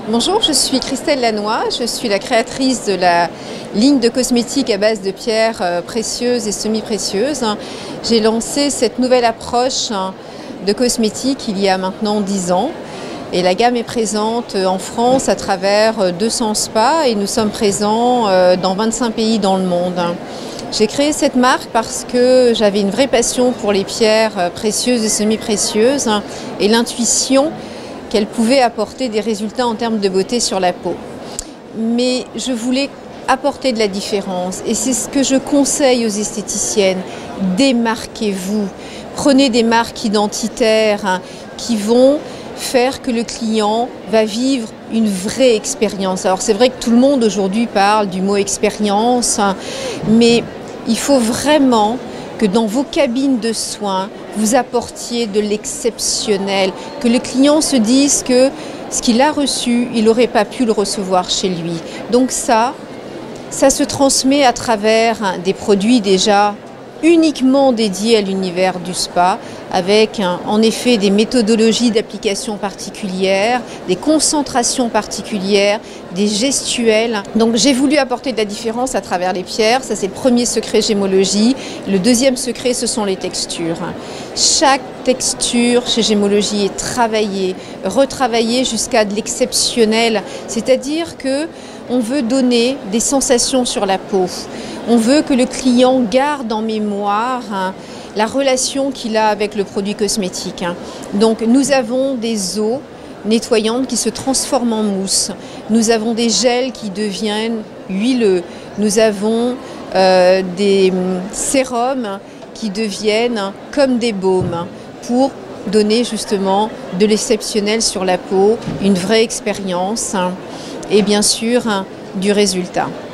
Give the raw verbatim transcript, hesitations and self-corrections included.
Bonjour, je suis Christelle Lannoy, je suis la créatrice de la ligne de cosmétiques à base de pierres précieuses et semi-précieuses. J'ai lancé cette nouvelle approche de cosmétiques il y a maintenant dix ans et la gamme est présente en France à travers deux cents spas et nous sommes présents dans vingt-cinq pays dans le monde. J'ai créé cette marque parce que j'avais une vraie passion pour les pierres précieuses et semi-précieuses et l'intuition qu'elle pouvait apporter des résultats en termes de beauté sur la peau. Mais je voulais apporter de la différence et c'est ce que je conseille aux esthéticiennes. Démarquez-vous, prenez des marques identitaires hein, qui vont faire que le client va vivre une vraie expérience. Alors c'est vrai que tout le monde aujourd'hui parle du mot expérience, hein, mais il faut vraiment que dans vos cabines de soins, vous apportiez de l'exceptionnel, que le client se dise que ce qu'il a reçu, il n'aurait pas pu le recevoir chez lui. Donc ça, ça se transmet à travers des produits déjà uniquement dédiés à l'univers du spa, avec en effet des méthodologies d'application particulières, des concentrations particulières, des gestuels. Donc j'ai voulu apporter de la différence à travers les pierres, ça c'est le premier secret Gémologie. Le deuxième secret, ce sont les textures. Chaque texture chez Gémologie est travaillée, retravaillée jusqu'à de l'exceptionnel, c'est-à-dire que on veut donner des sensations sur la peau. On veut que le client garde en mémoire hein, la relation qu'il a avec le produit cosmétique. Hein. Donc nous avons des eaux nettoyantes qui se transforment en mousse. Nous avons des gels qui deviennent huileux. Nous avons euh, des sérums qui deviennent comme des baumes pour donner justement de l'exceptionnel sur la peau, une vraie expérience hein, et bien sûr hein, du résultat.